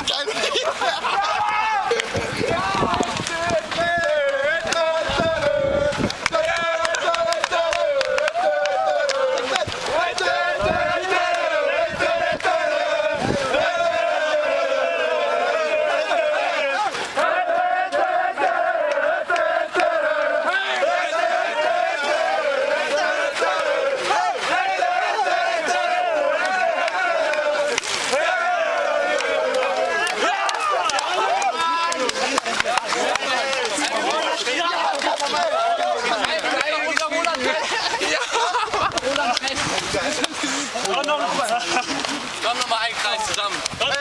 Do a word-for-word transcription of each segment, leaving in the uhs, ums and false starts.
Komm noch mal einen Kreis zusammen.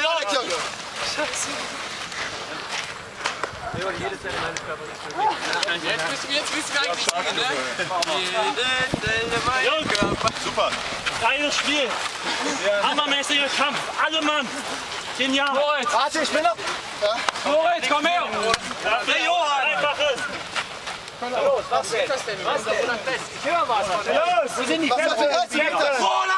Jetzt bist du, jetzt bist du eigentlich drin, ne? Jede Zelle mein Körper. Super. Geiles Spiel. Hammermäßiger Kampf. Alle Mann. Genial. Moritz. Warte, ich bin noch. Ja. Moritz, komm her. Der Johann. Einfaches. Los, was ist das denn? Was denn? Ich höre was. Los, wir sind nicht fertig.